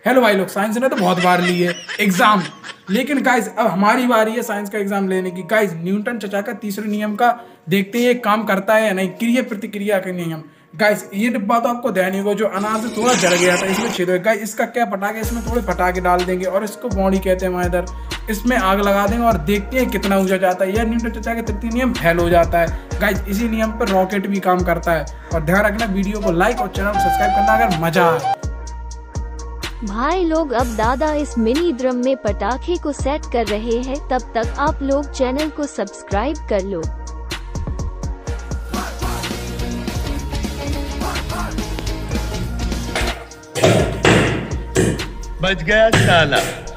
Hello भाई लोग, science ने तो बहुत बार ली है एग्जाम, लेकिन गाइस अब हमारी बारी है साइंस का एग्जाम लेने की। गाइस न्यूटन चचा का तीसरे नियम का देखते हैं ये काम करता है या नहीं, क्रिया प्रतिक्रिया का नियम। गाइस ये डिब्बा तो आपको ध्यान ही होगा जो अनार से थोड़ा जल गया था, इसमें छेद हो गया। गाइस इसका क्या पटाखे, इसमें थोड़े पटाखे डाल देंगे और इसको बॉडी कहते हैं हमारे इधर, इसमें आग लगा देंगे और देखते हैं कितना ऊंचा जाता है। यह न्यूटन चचा का तृतीय नियम फेल हो जाता है। गाइस इसी नियम पर रॉकेट भी काम करता है। और ध्यान रखना वीडियो को लाइक और चैनल को सब्सक्राइब करना अगर मजा आए। भाई लोग अब दादा इस मिनी ड्रम में पटाखे को सेट कर रहे हैं, तब तक आप लोग चैनल को सब्सक्राइब कर लो। बच गया साला।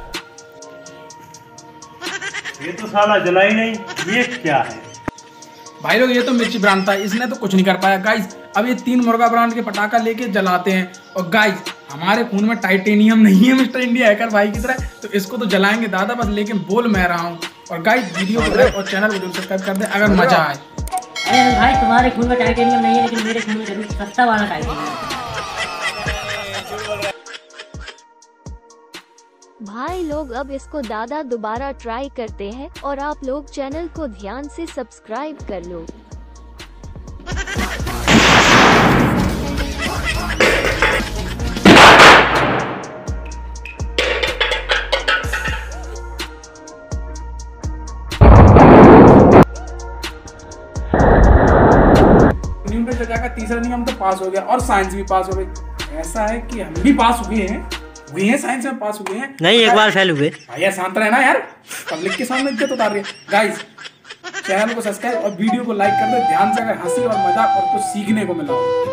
ये तो साला जला ही नहीं, ये क्या है भाई लोग? ये तो मिर्ची ब्रांड था, इसने तो कुछ नहीं कर पाया। गाइस अब ये 3 मुर्गा ब्रांड के पटाखा लेके जलाते हैं। और गाइस हमारे खून में टाइटेनियम नहीं है मिस्टर इंडिया हैकर भाई की तरह, तो इसको तो जलाएंगे दादा बस, लेकिन बोल मैं रहा हूँ। और गाइस वीडियो को लाइक और चैनल को जरूर सब्सक्राइब कर दें अगर मजा आए। अरे भाई तुम्हारे खून में टाइटेनियम नहीं है, लेकिन मेरे खून में जरूर सस्ता वाला टाइटेनियम है। भाई लोग अब इसको दादा दोबारा ट्राई करते हैं और आप लोग चैनल को ध्यान से सब्सक्राइब कर लो। न्यूटन चचा का तीसरा नियम तो पास हो गया और साइंस भी पास हो गई। ऐसा है कि हम भी पास हुए हैं साइंस में पास हुए हैं नहीं, एक बार फेल हुए। भैया शांत रहना यार, पब्लिक के सामने इज्जत उतार रही है। गाइस चैनल को सब्सक्राइब और वीडियो को लाइक कर दो ध्यान से, अगर हंसी और मजाक और कुछ सीखने को मिला हो।